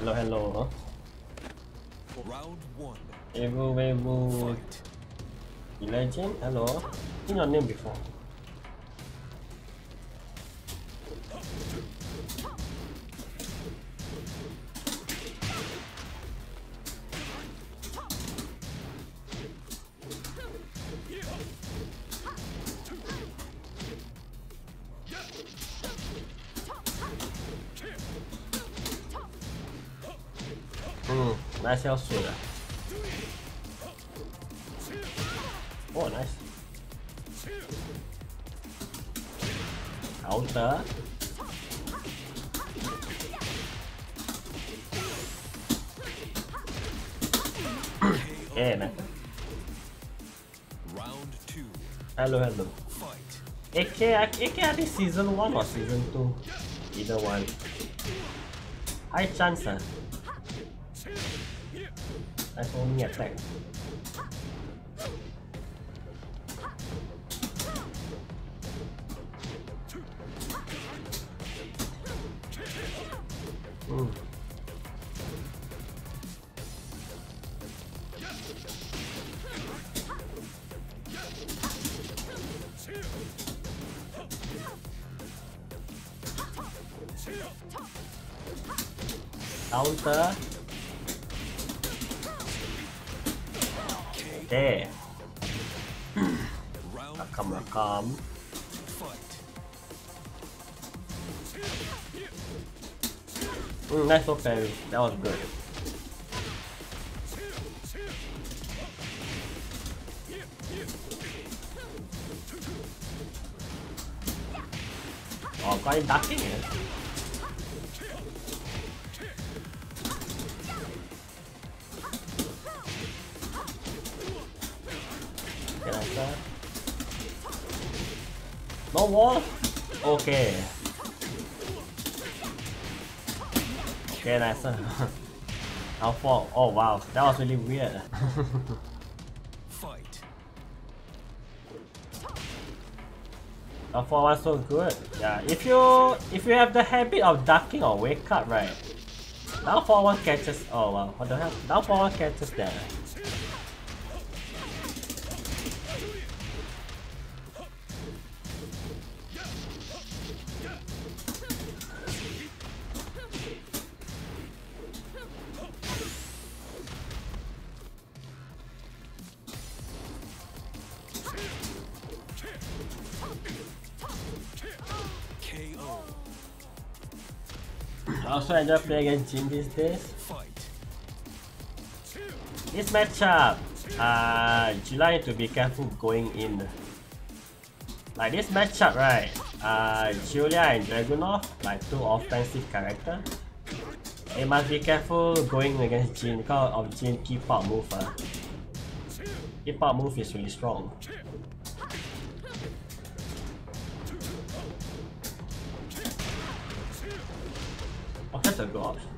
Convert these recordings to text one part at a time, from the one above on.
Hello, hello. Round one. Evo. Legend, hello. Seen your name before. Nice health swing. Oh, nice. Counter. Yeah, man. Round two. Hello. Fight. AK, I think season 1 or season 2. Either one. High chance, huh? That's only attack. Counter. Okay. Rakam. Nice for parry. That was good. Oh, quite ducking it. No wall? Okay. Okay, nice. How far? Oh wow, that was really weird. Fight. How far was so good? Yeah, if you have the habit of ducking or wake up, right? Down forward catches. Oh wow, what the hell? Down forward catches that. I also enjoy playing against Jin these days. This matchup, July need to be careful going in. Like this matchup, right? Julia and Dragunov, like two offensive characters. They must be careful going against Jin because of Jin keep out move. Keep out move is really strong. Oh, that's a good option.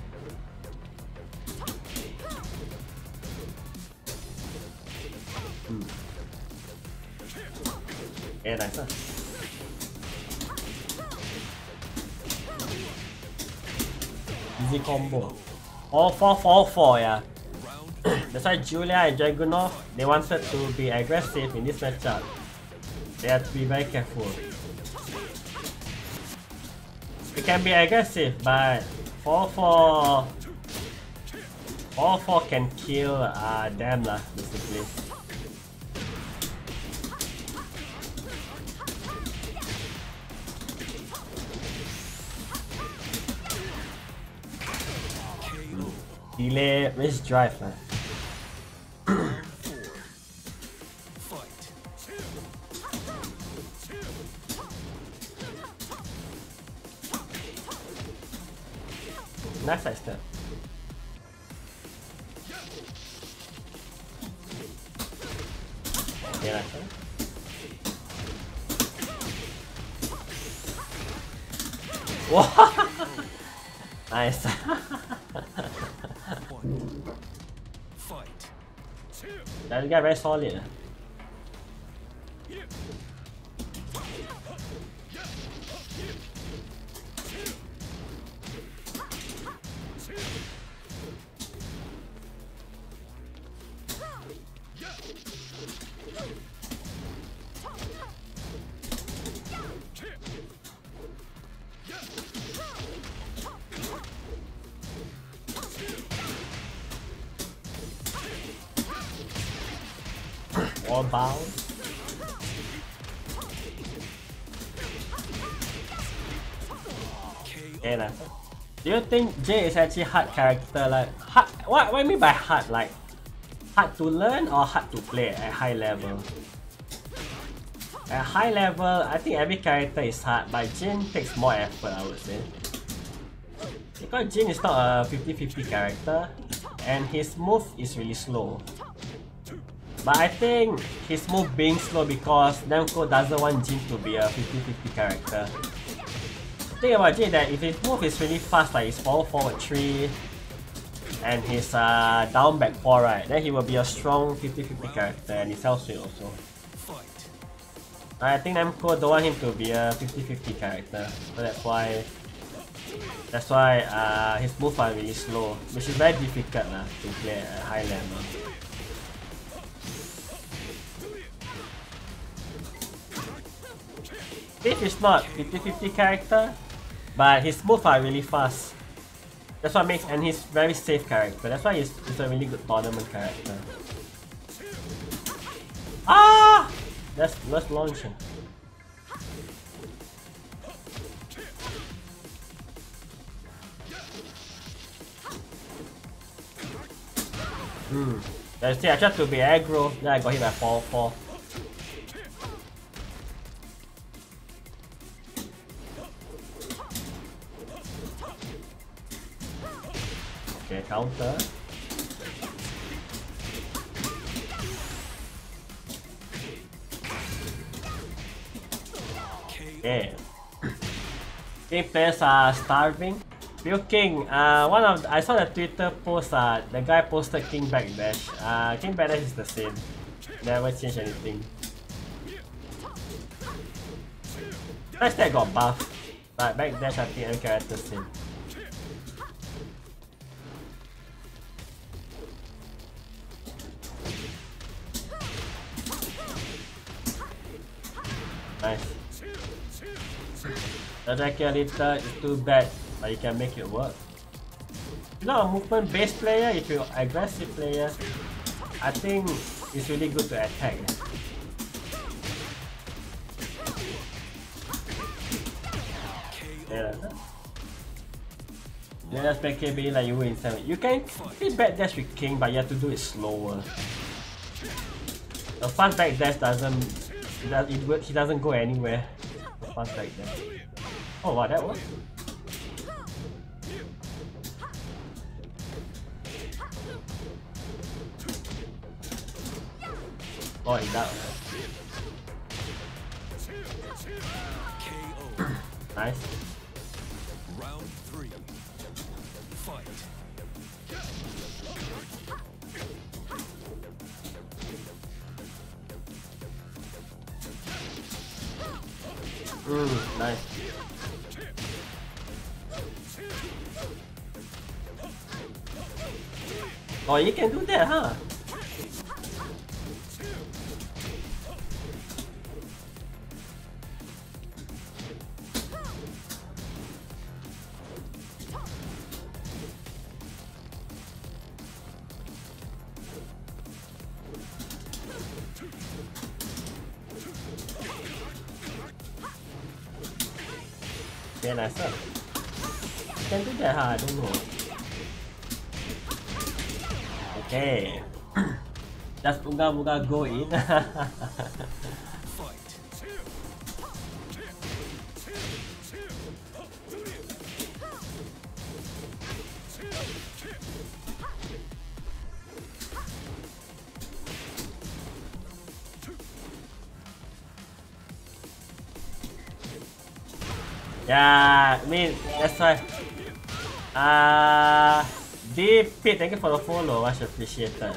Yeah, nice. Easy combo. All 4, yeah. That's why Julia and Dragunov, they wanted to be aggressive in this matchup. They have to be very careful. It can be aggressive, but 4 can kill them lah, basically. Delay, risk drive lah. Nice side step. Yeah, nice. Wow! Nice. That guy very solid. power bound. Okay, nah. Do you think Jay is actually hard character? Like hard, what I mean by hard? Like hard to learn or hard to play at high level? At high level, I think every character is hard, but Jin takes more effort, I would say. Because Jin is not a 50-50 character, and his move is really slow. But I think his move being slow because Namco doesn't want Jin to be a 50-50 character. Think about Jin that if his move is really fast, like his forward 3 and his down back 4, right, then he will be a strong 50-50 character and his health swing also. I think Namco don't want him to be a 50-50 character, so that's why his moves are really slow, which is very difficult to play at a high level. Steve is not 50-50 character, but his moves are really fast. That's what makes, and he's very safe character. That's why he's a really good tournament character. Ah! Let's launch him. See, I tried to be aggro, then I got hit by 4-4. Okay, counter. Okay. King players are starving. Bill King, I saw the Twitter post, the guy posted King Backdash. King Backdash is the same. Never changed anything. Nice that got buffed. But Backdash I think every character same. Nice. The Draculator is too bad, but you can make it work. If you're not a movement based player, if you're an aggressive player, I think it's really good to attack. Yeah. That's BKB like you win 7. You can hit backdash with King, but you have to do it slower. The fast backdash he doesn't go anywhere. The fast backdash. Oh wow, that worked. Oh, he got nice. Round 3. Fight. Nice. Oh, you can do that, huh? Yeah, nice. You can do that, huh? I don't know. Okay. Just Uga go in. Yeah, I mean, that's why. DP, thank you for the follow, much appreciated.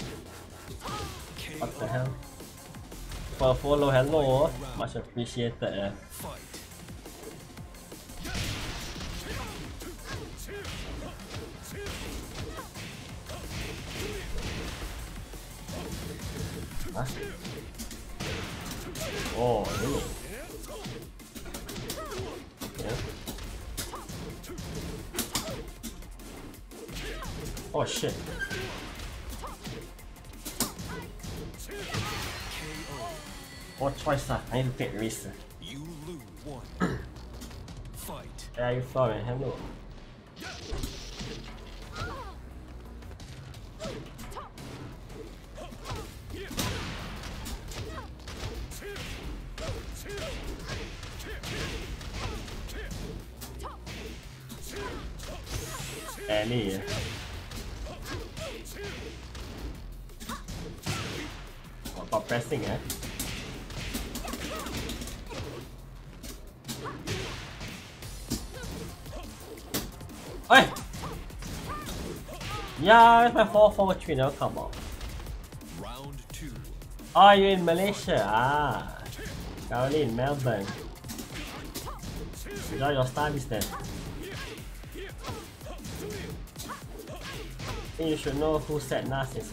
What the hell? For follow, hello, much appreciated. Huh? Oh, really? Oh shit. What choice I need to take risk. You lose one. Fight. Yeah, you saw me. Hello. Ellie. Got pressing, eh? Hey! Yeah, it's my 4-4-3 now, come on. Round 2. Oh, you're in Malaysia? Ah. Currently in Melbourne. Enjoy your studies then. I think you should know who said Nas is.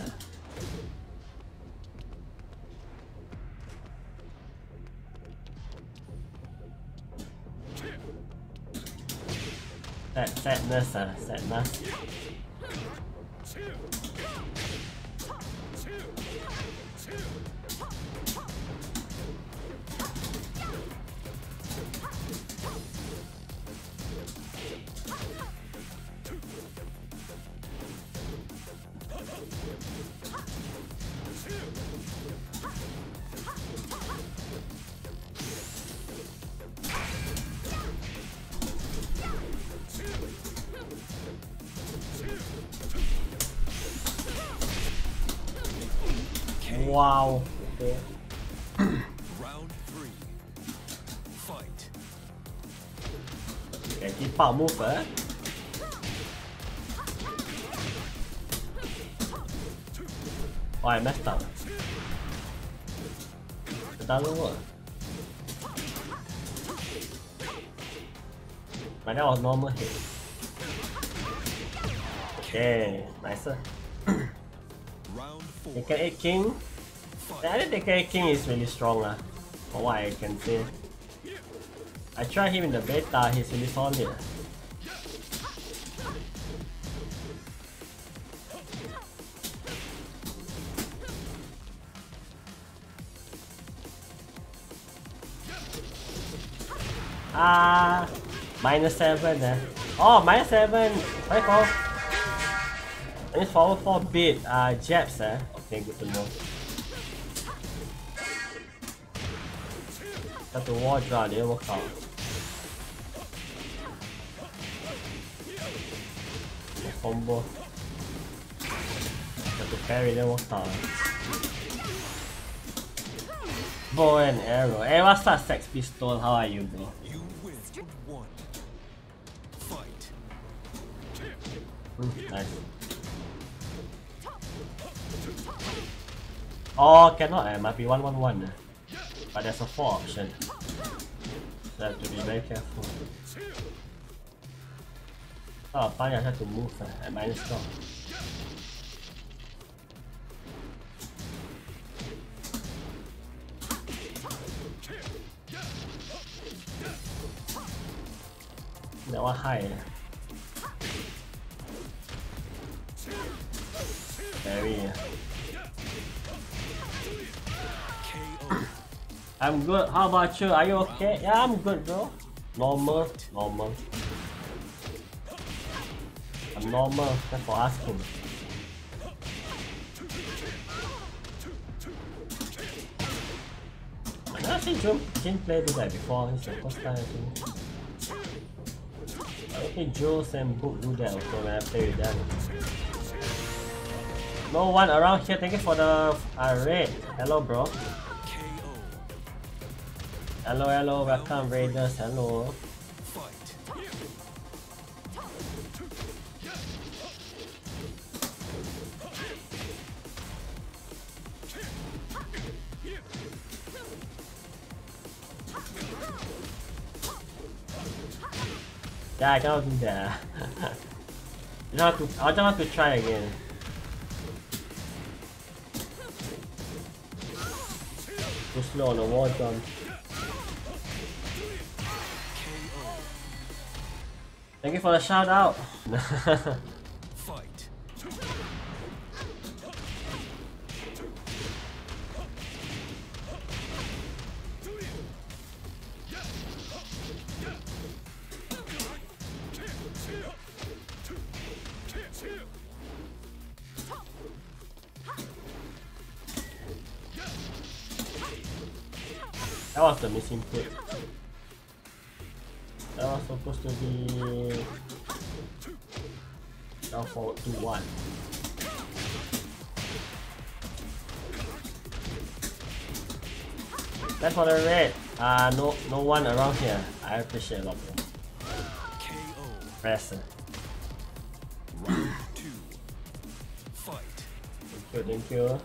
Sadness, sadness. Wow. Okay. Round 3. Fight. Okay, keep out move, eh? Oh, I messed up. It doesn't work. But that was normal hit. Okay, nicer. Round 4. Tekken 8 King. I think Tekken 8 King is really strong, for what I can say. I tried him in the beta, he's really solid. Ah, -7 eh. Oh, -7. Why for? It's forward 4 bit jabs eh. Okay, good to know. Got the wall draw, didn't work out. The combo. Got the parry, didn't work out. Bow and arrow. Hey, what's that Sex Pistol? How are you, bro? You win. 1. Fight. Nice. Oh, cannot might be 1-1-1 but there's a 4 option. So I have to be very careful. Oh, finally I have to move at -4. That one high. Very. I'm good. How about you? Are you okay? Yeah, I'm good, bro. Normal. I'm normal. Thanks for asking. I never seen Jin play do that before. It's the first time I think. I don't think Jules and Book do that also when I play with them. No one around here. Thank you for the raid. Hello, bro. Hello, welcome Raiders, hello. Fight. Yeah, I cannot do that. I don't have to try again. Too slow on the wall jump. Thank you for the shout out. Fight. That was the missing put. That was supposed to be down forward to 1. That's for the red. No one around here. I appreciate a lot. KO. Pressure. Round 2. Fight. Thank you.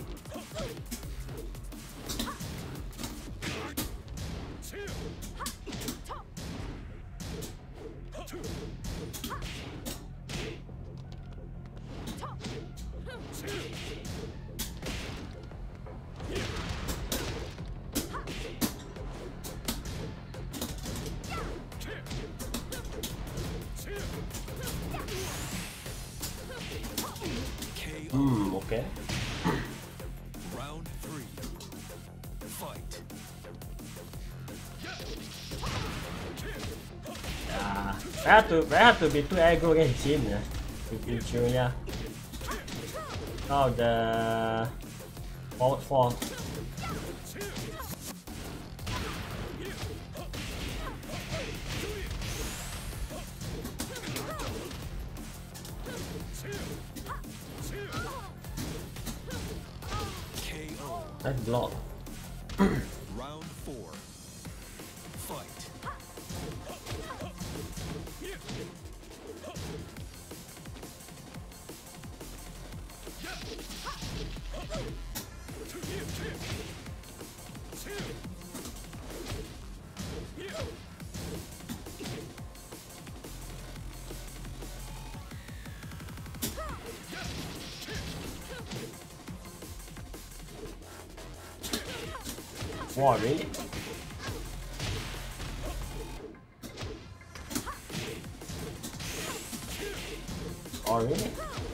Okay. Round 3. Fight. I have to be too aggro against Jin with Julia. Oh, the forward 4. That's block. Round 4. Fight. Wow, really? Oh, really?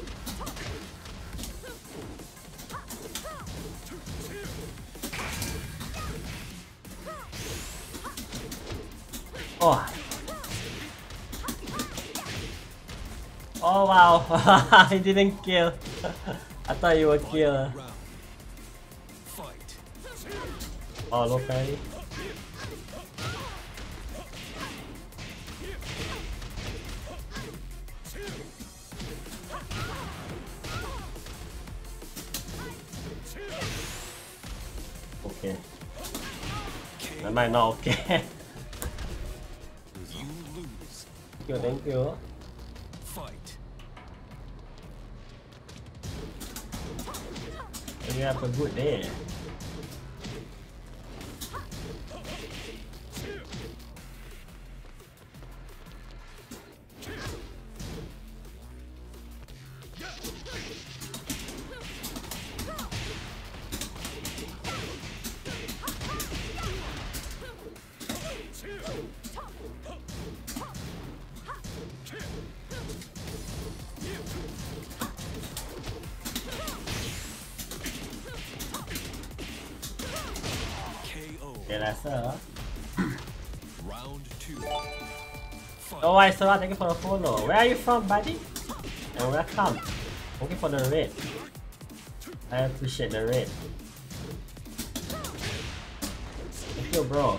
Oh. Oh wow, he didn't kill. I thought you would kill. Fight. Oh, low parry. Okay. That might not okay. You lose. Thank you. Fight. You have a good day. Okay, that's Round 2. Fight. Oh, I saw. Thank you for the follow. Where are you from, buddy? And welcome. Thank you for the raid. I appreciate the raid. Thank you, bro.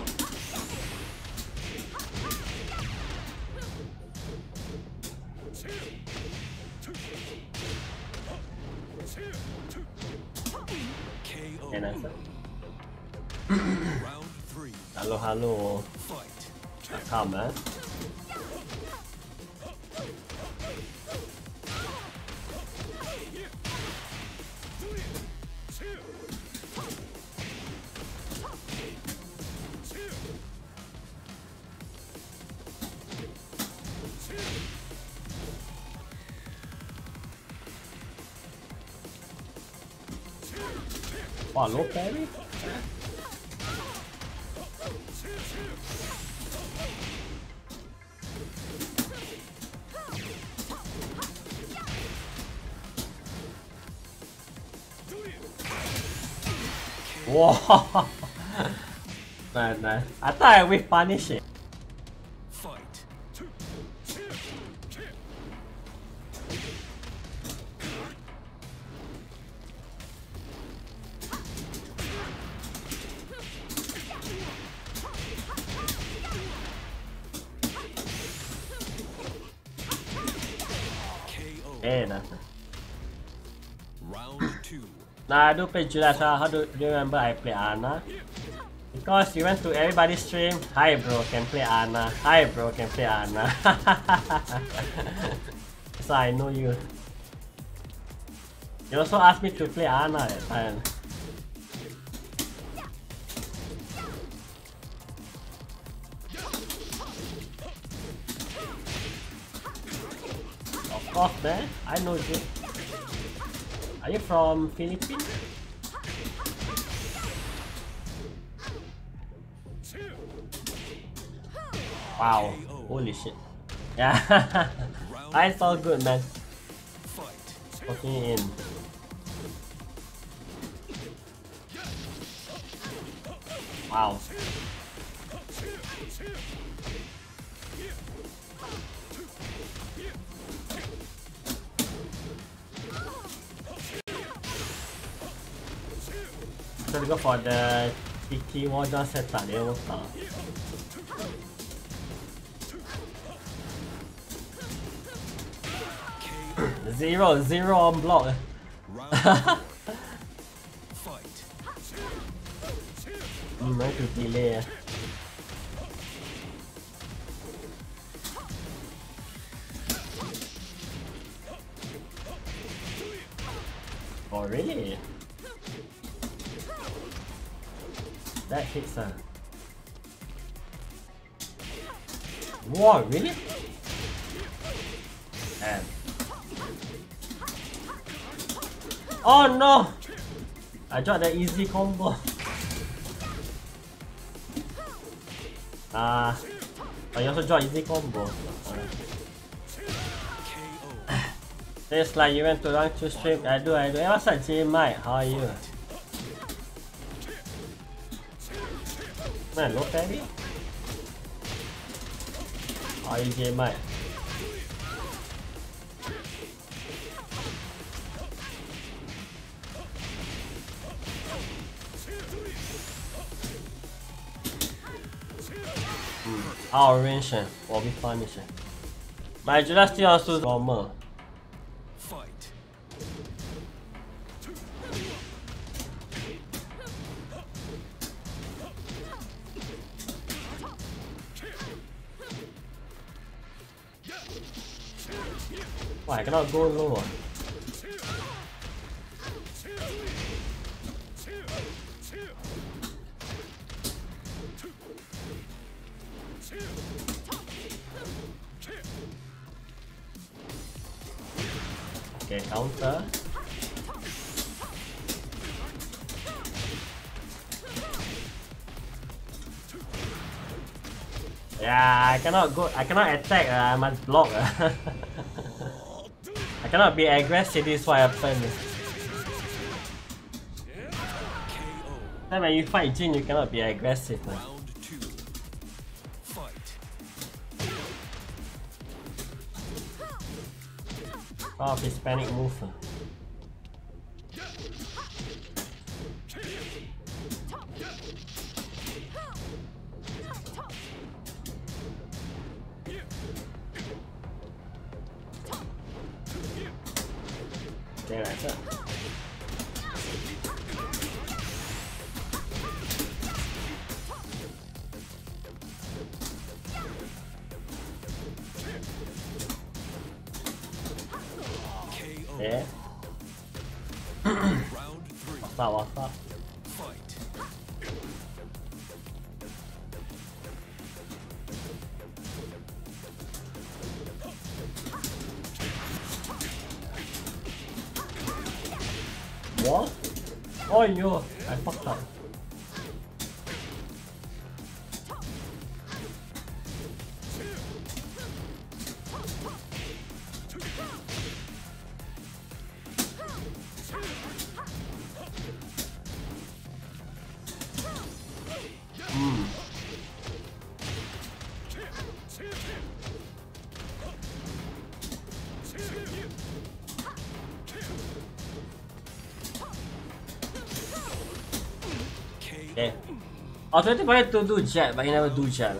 KO. Okay, nice. Round 3. Hello, hello. Fight. Come, man. Oh, low parry? Wow! Nice, nice. I thought I would punish it. Fight. play that. Round 2. Nah, I do play Julia. So how do you remember I play Ana? Because you went to everybody's stream. Hi bro, can play Ana. Hi bro, can play Ana. So I know you. You also asked me to play Ana that time. Of course, man. I know you. Are you from Philippines? Wow. Holy shit. Yeah. It's all good, man. Fight. Working in. Wow. So we go for the Tiki Water setup. They will start. Zero on block. Round 4. Fight. I to delay. Oh really? That hits her. Whoa, really? And oh no! I dropped the easy combo. Oh, you also dropped easy combo. KO. It's like you went to rank 2 stream. I do. Hey, what's up, J Mike? How are you? Man, low parry? How are you, J Mike? Our range will be punished. My Julia still also normal. Fight. Why I cannot go low? Okay, counter. Yeah, I cannot go. I cannot attack. I must block. I cannot be aggressive. This is what happened. Then when you fight Jin, you cannot be aggressive. Round 2. Fight. Oh, his panic move. Okay, that's it. KO. Yeah. Round 3. What's up? Fight. What? Oh yo, I fucked up. Okay. I was waiting for it to do jet, but he never do jet.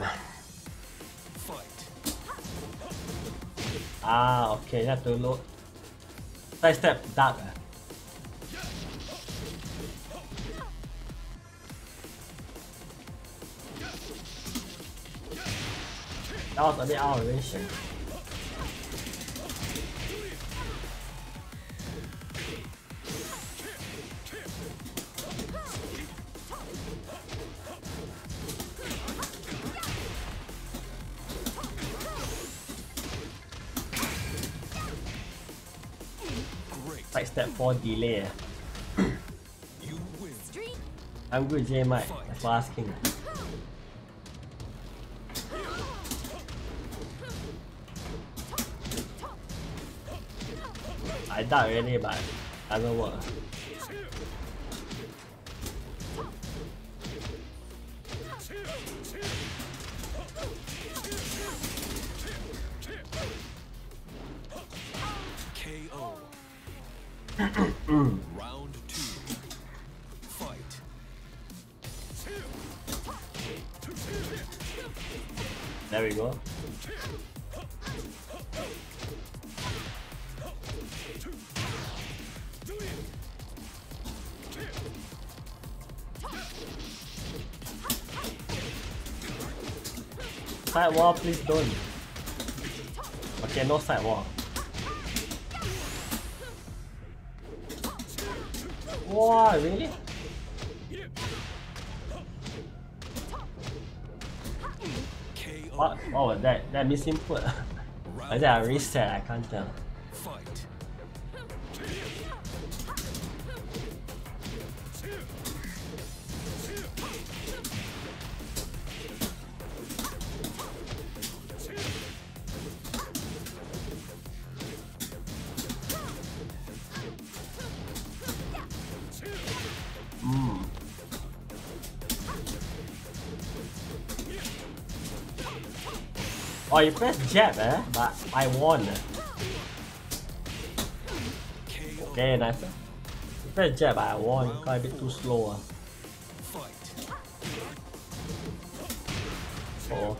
Fight. Ah, okay, you have to load. Side step dark. That was a bit out of range. Side step for delay. You win. I'm good, J Mike. That's for asking. I died already, but doesn't work. KO. Round 2. Fight. There we go. Side wall, please don't. Okay, no side wall. Wow, really? KO. What? Oh, that misinput. Is that a reset? I can't tell. Fight. Oh, you press jab, but I won. KO. Okay, nice. You press jab, but I won. Got a bit too slow. Fight. Oh.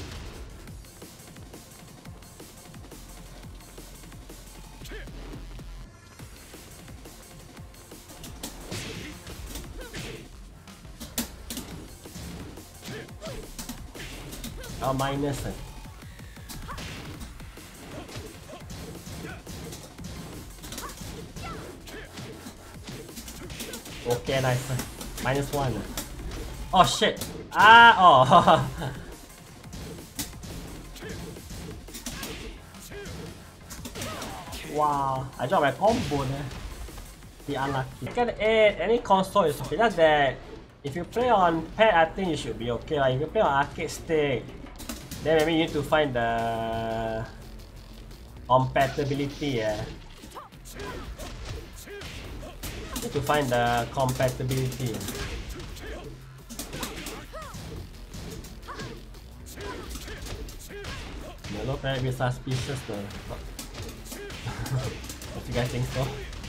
Oh, minus. Okay, nice. -1. Oh shit! Ah! Oh! Wow! I dropped my combo there. Be unlucky. Second 8, any console is okay. Just that if you play on pad, I think you should be okay. Like if you play on arcade stick, then maybe you need to find the compatibility. Need to find the compatibility. You look a bit suspicious though. If you guys think so.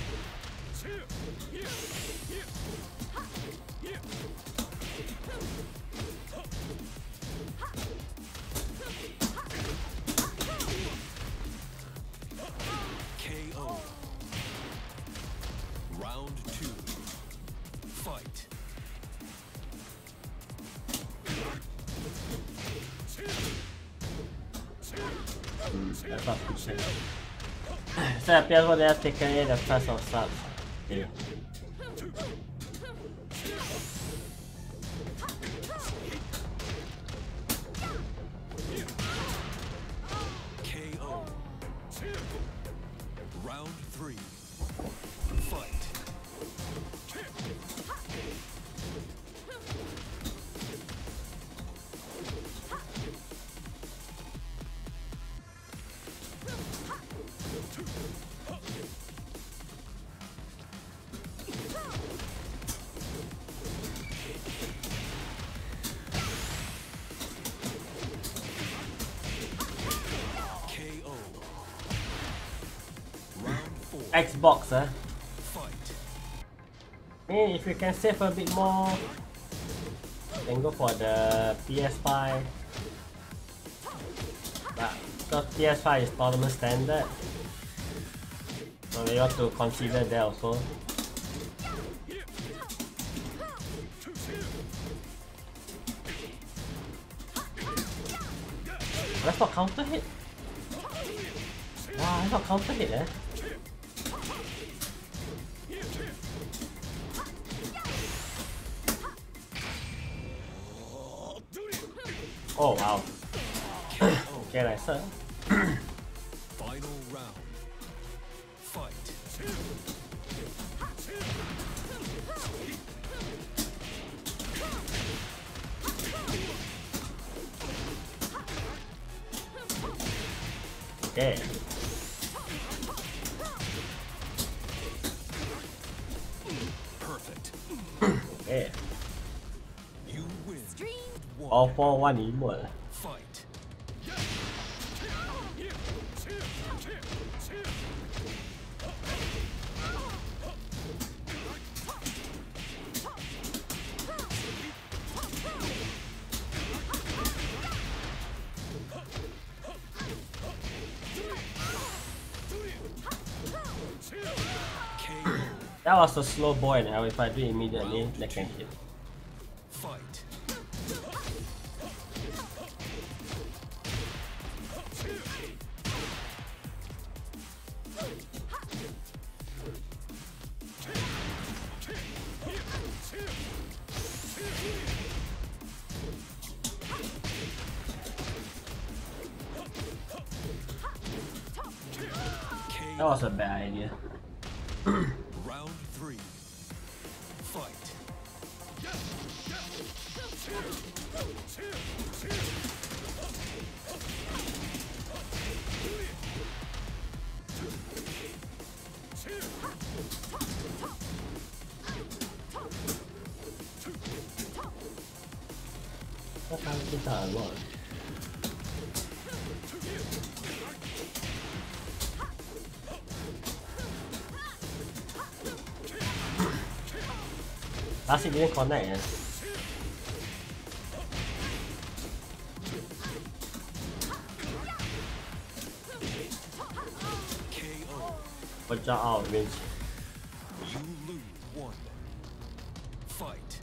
KO. Round 2. Fight. That's not good shit. So PS4 they have taken away the price of subs. Okay. KO. Round 3. Fight. KO. Round 4. Xbox, Fight. Hey, if you can save a bit more, then go for the PS5. But because PS5 is tournament standard, So we have to consider that also. That's not counter hit. Wow, that's not counter hit, eh? Oh wow. Okay, nice. Final round. Fight. Okay. Perfect. Okay. You win. All for one emote. Fight. KO. That was a slow boy now. If I do immediately, they can hit. Fight. That was a bad idea. Round 3. Fight. What time is that a lot? Last hit didn't connect, eh? KO. Good job out of range. You lose 1. Fight.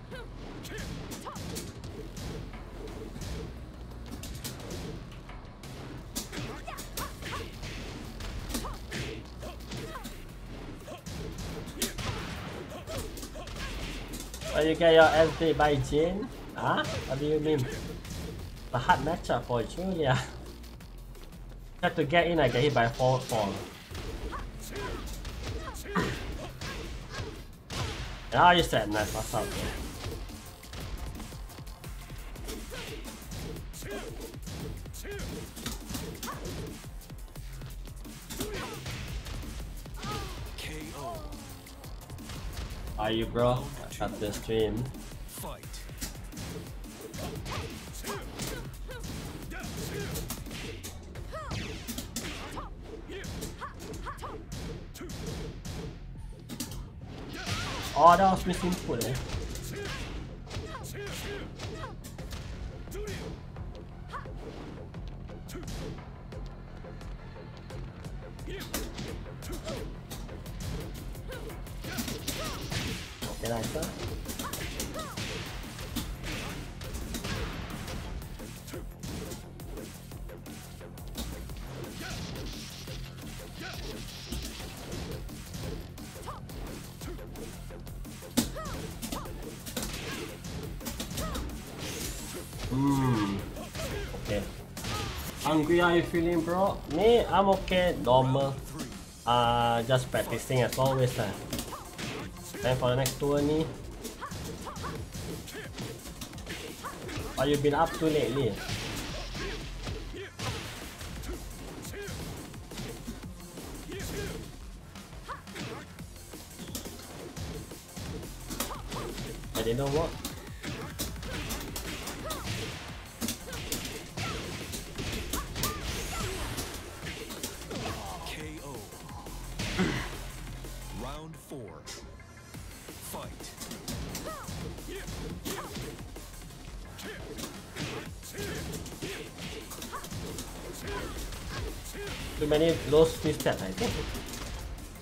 Well, you get your ass beat by Jin? Huh? What do you mean? The hard matchup for Julia. Have to get in, I get hit by 4-4. Now you said nice, what's up, bro? KO. Are you, bro? Cut the stream. Fight. Oh, that was missing foot, eh? Okay, nice, huh? Okay. Hungry, are you feeling, bro? Me, I'm okay, normal. Just practicing as always. Time for the next tour, ni. What you been up to lately? I didn't know what. KO. Round 4. Fight. Too many low speed steps, I think.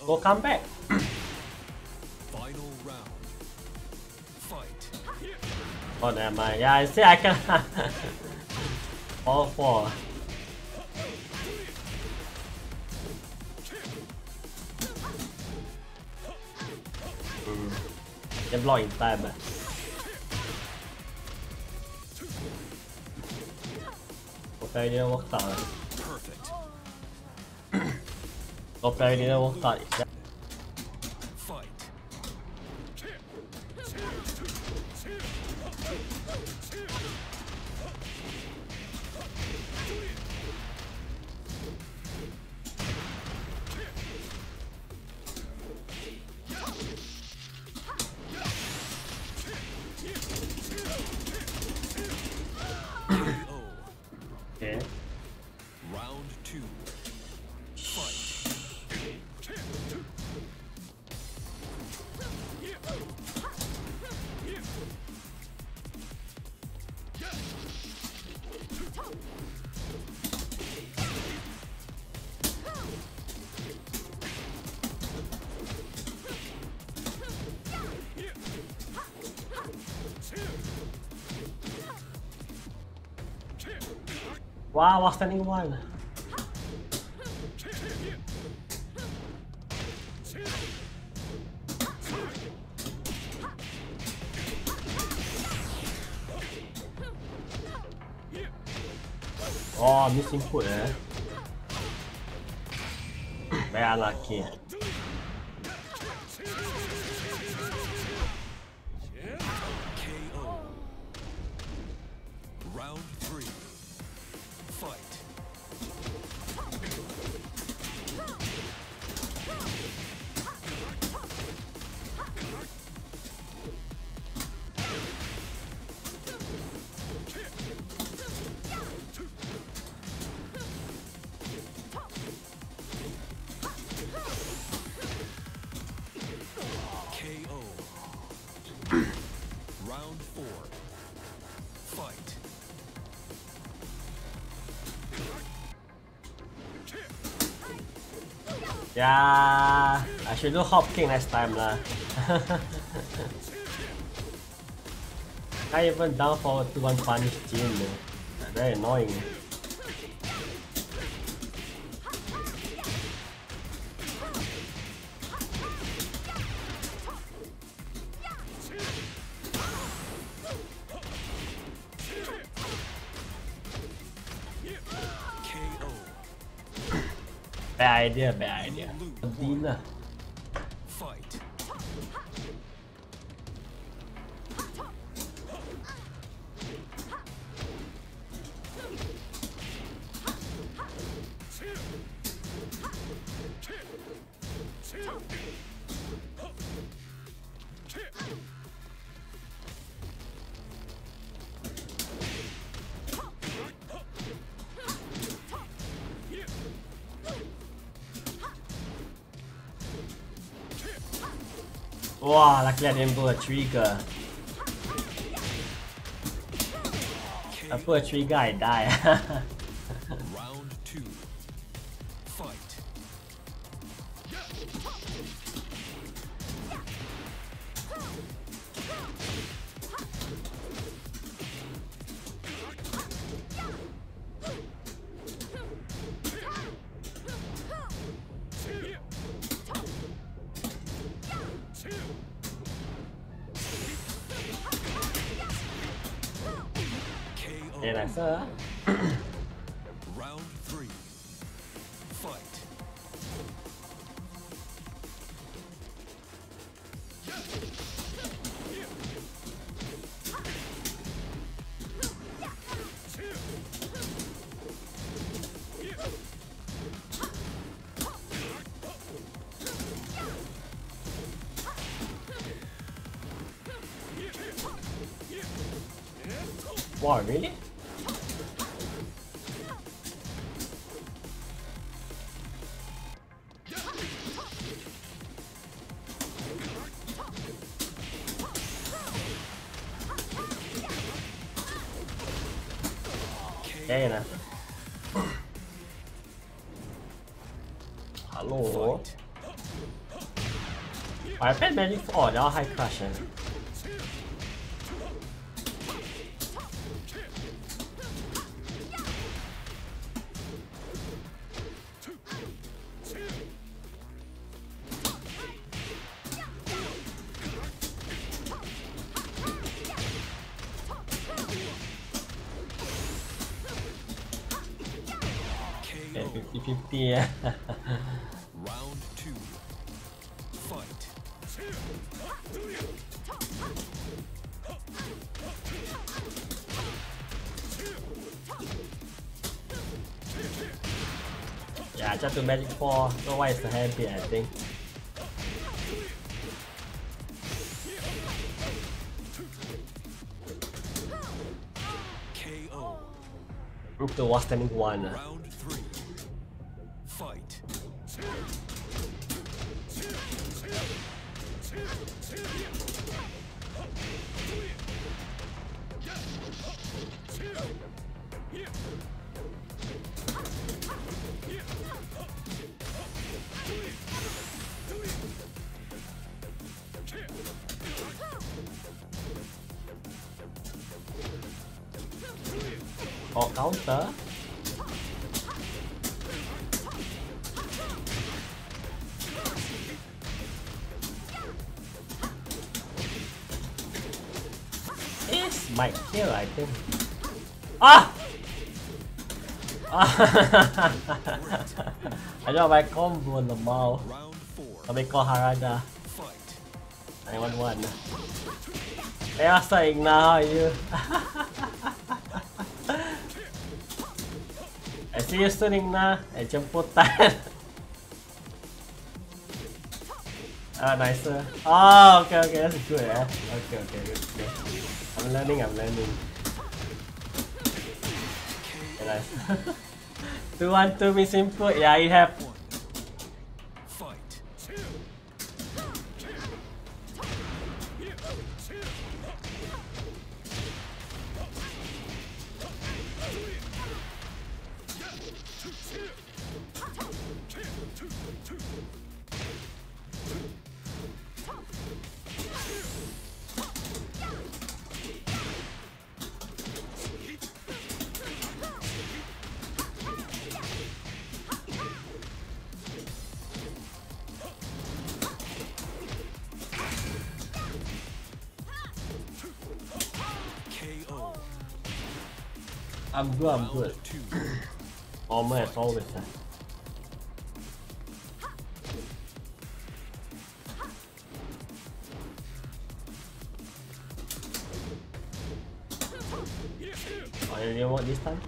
Go come back. Final round. Fight. Oh, never mind. Yeah, I say I can. All four. Can block in time. Okay, didn't work out. Perfect. Okay, didn't work out. Fight. Okay. Round 2. Fight. Wow, was standing one. Oh, missing foot eh. Very unlucky. KO. Round 3. Fight. KO. Round 4. Fight. Yeah, I should do hop kick next time lah. I even down forward to one punish Jin. Very annoying. KO. Bad idea, bad idea. Dina. Fight. Wow, luckily I didn't put a trigger. I put a trigger, I die. Round 2. Fight. Okay, nice. Round 3. Fight. Wow, really? Okay na. Hello. Fight. I played Magic 4, they're all high crush. Okay, 50-50, yeah. Round 2. Fight. Yeah, just to Magic 4, so why is the happy, I think. KO. Group 2 was standing 1. Round 3. Fight. Oh, counter. This might kill, I think. Ah! I got my combo on the mouth. Round 4. I'll make call Harada. Fight. 911. Hey, what's up, Igna? How are you? I see you soon, Igna. Jemputan. Ah, nicer. Oh, okay, that's good, eh? Okay, good. I'm learning. Okay, nice. 2-1-2 means input. Yeah, it happened. Fight. KO. I'm good. Round 2. Armor as always. Oh, you didn't work this time?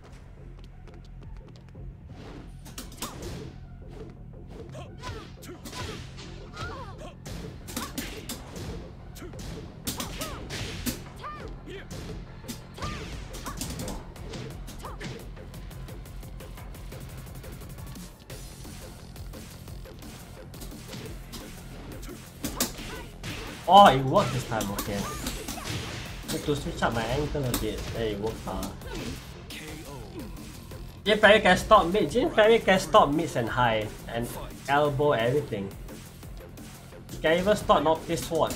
Oh, it worked this time, okay. Need to switch up my angle a bit. There it worked. KO. Jin Perry can stop mid. Jin Perry can stop mids and high and elbow everything. He can even stop Noctis Sword.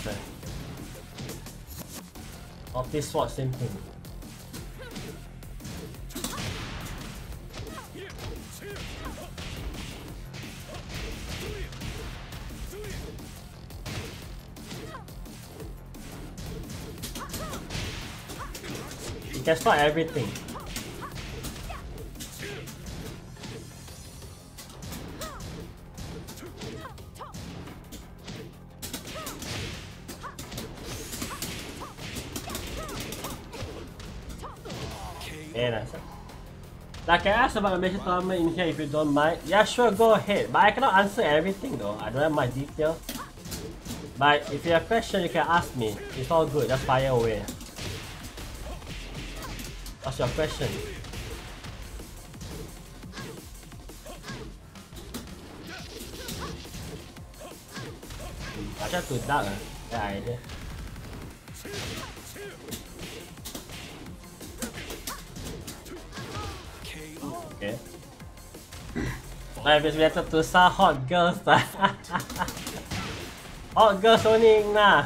Noctis Sword, same thing. He can stop everything. Yeah, nice. Like, I asked about the Malaysian tournament in here if you don't mind. Yeah, sure, go ahead. But I cannot answer everything though. I don't have much detail. But if you have a question, you can ask me. It's all good. Just fire away. What's your question? I try to duck. That idea. Okay. Like if it's related to some hot girls. Oh, girls only nah.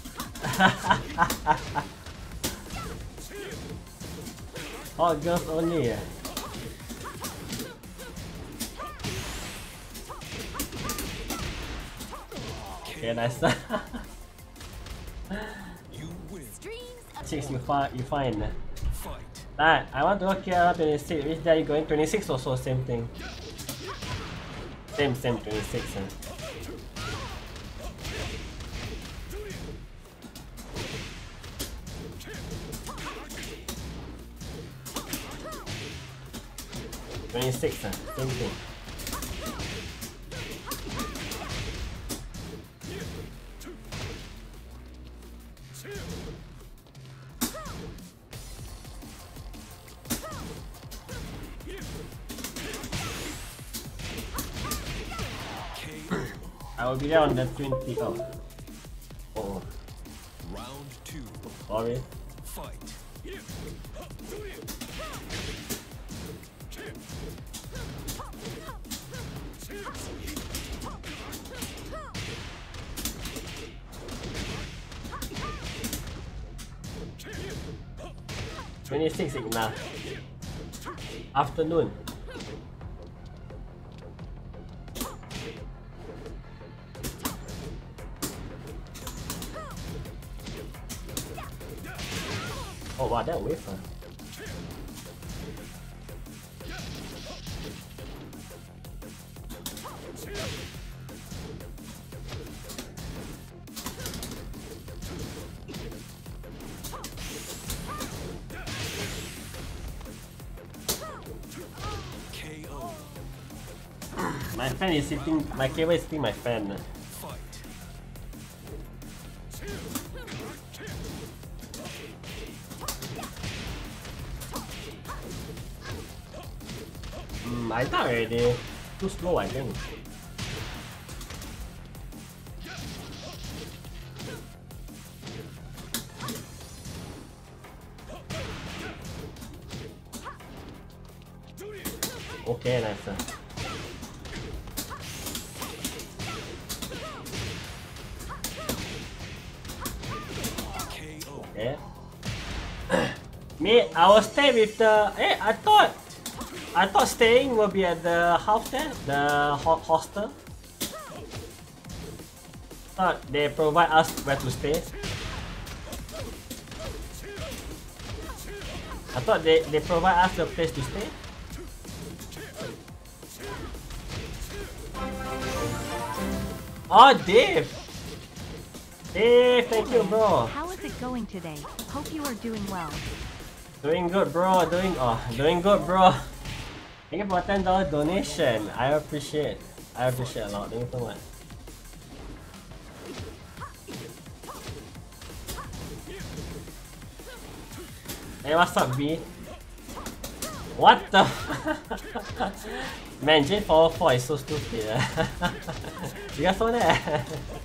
Oh, girls only. Okay, nice. You win. Chicks, you fine. Fight. Nah, I want to go KL 26. Which day are you going? 26 also same thing. Same 26. 26, same thing. KO. I will be there on the 20. Oh, Round 2. sorry. Fight. 26 enough. Afternoon. Oh wow, that wafer. KO. My fan is sitting, my cable is sitting my fan. Fight. I thought already. Too slow, I think. Okay, nice. KO. Okay. Me, I will stay with the. I thought staying will be at the house there, the hostel. Thought they provide us where to stay. I thought they provide us a place to stay. Oh, Dave! Dave, thank you, bro. How is it going today? Hope you are doing well. Doing good, bro. Doing good, bro. Thank you for $10 donation. I appreciate a lot. Thank you so much. Hey, what's up, B? What the? Man, J404 is so stupid. You guys saw that?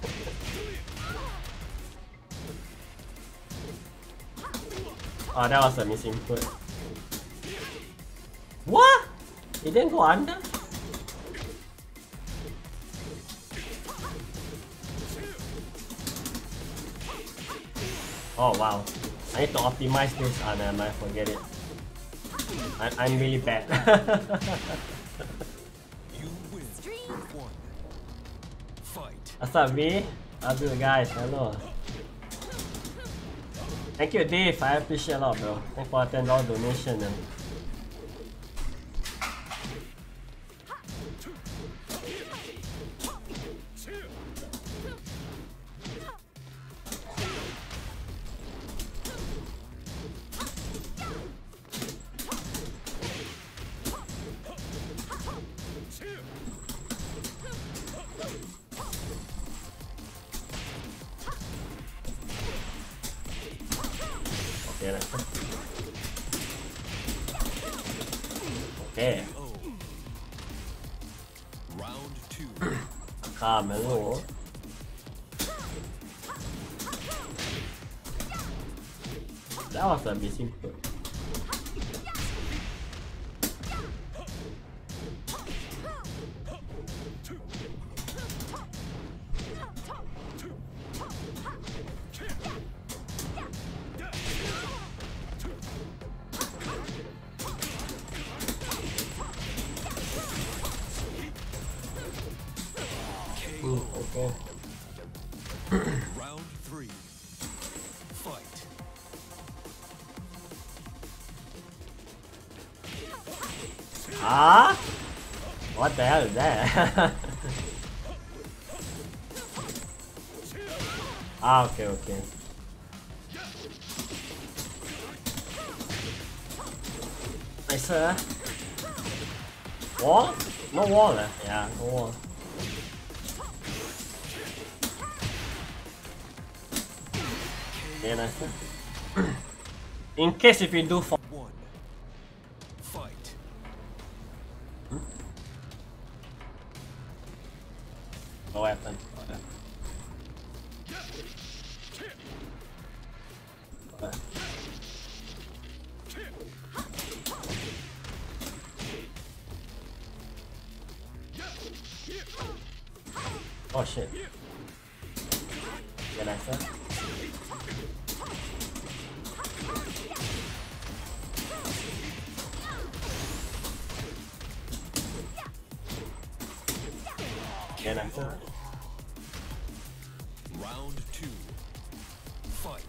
Oh, that was a misinput. What? It didn't go under? Oh wow. I need to optimize this. Ah, never mind, forget it. I'm really bad. You win. Round 1. Fight. What's up, V? How's it, guys? Hello. Thank you, Dave. I appreciate a lot, bro. Thanks for a $10 donation. Okay. KO. Round 2. Camelo. That was a missing put. Okay. Round 3. Fight. Ah? What the hell is that? Ah, okay, okay. Nice, wall? No wall, yeah, no wall. Yeah, nice. In case if you do for 1. Fight. no weapon. Okay. Oh shit. Yeah, nice. Yeah, nice. Round 2. Fight.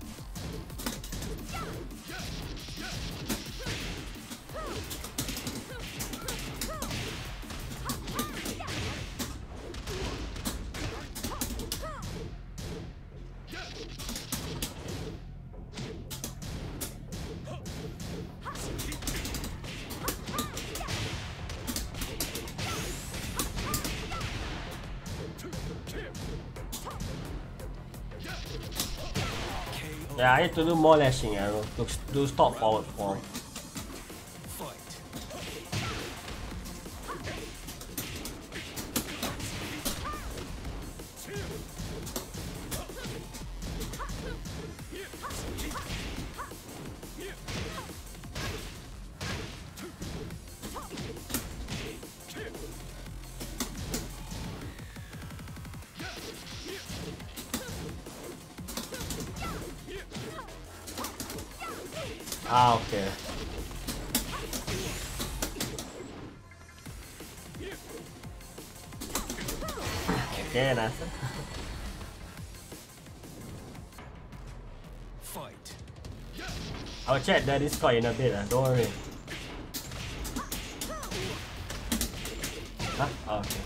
Yeah, I need to do more lashing arrow to do stop forward form. Fight. Ah, okay. Okay, nice. Fight. I'll check the Discord in a bit, don't worry. Huh? Oh, okay.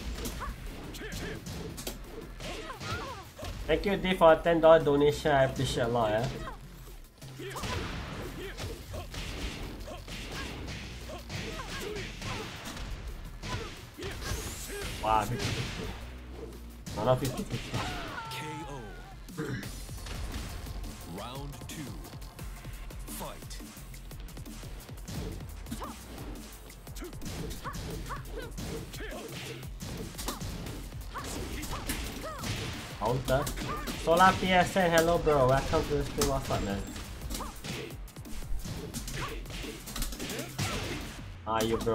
Thank you, D, for a $10 donation. I appreciate a lot, Wow, 50-50. No, not 50-50. KO. Round 2. Fight. Counter. Solar PSN, hello bro, welcome to the stream, what's up man? How are you bro?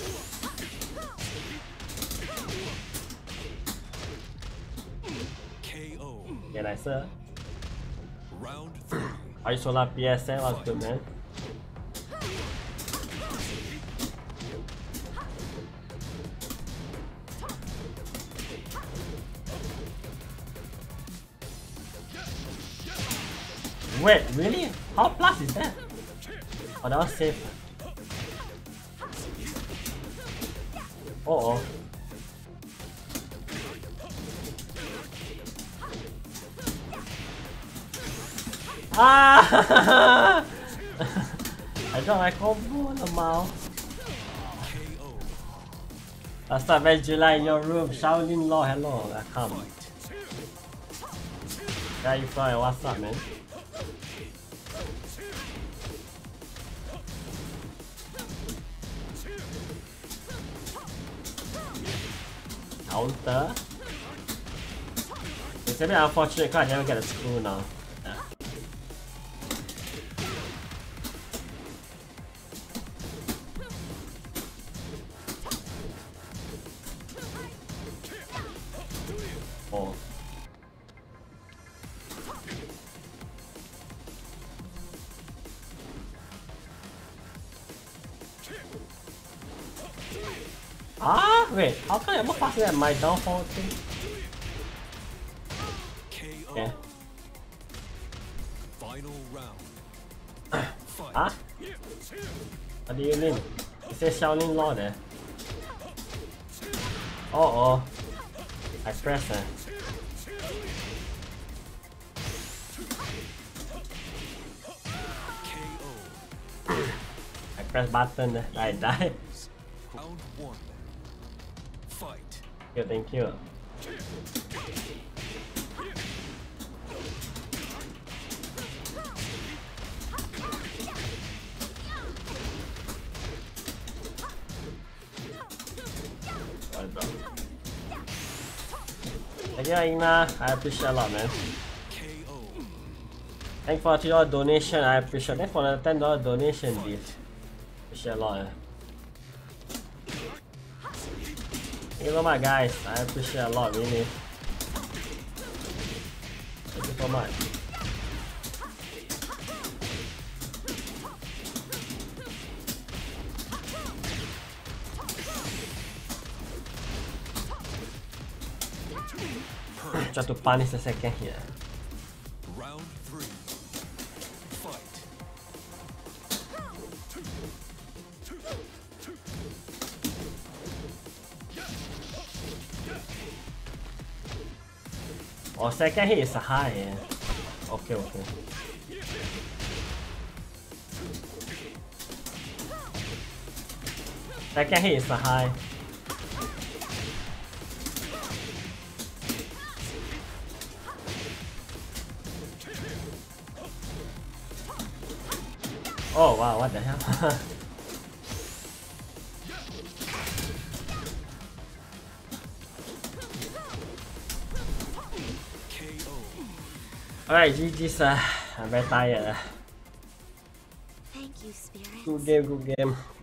KO. Yeah, nice sir. Round 3. Are you Solar PSN? What's good man? Wait, really? How plus is that? Oh, that was safe. Uh oh. Ah! I got my combo on the mouth. KO. Last time in July in your room, Shaolin Law, hello, welcome. Fight. Yeah, you fly, what's up man? Counter. It's a bit unfortunate because I never get a screw now. Yeah. Oh. Ah, wait, how come I'm not faster than my downfall thing? Okay. Final round. Fight. Huh? What do you mean? It says Shaolin Law there. Oh. I press it. KO. I press button there. I die. Round 1. Fight. Thank you. Thank you, Igna. I appreciate a lot, man. KO. Thanks for $3 donation. I appreciate. Thanks for the $10 donation, dude. Appreciate a lot. Thank you so much, guys. I appreciate a lot, really. Thank you so much. Try to punish the second here. Round 3. Fight. Oh, second hit is a high. Yeah. Okay. Second hit is a high. Oh wow, what the hell? KO. Alright, GG sir. I'm very tired. Thank you, Spirit. Good game.